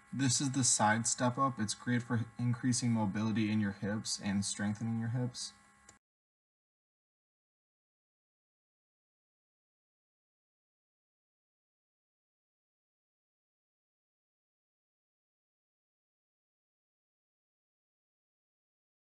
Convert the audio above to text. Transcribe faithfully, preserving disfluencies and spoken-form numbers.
This is the side step up. It's great for increasing mobility in your hips and strengthening your hips.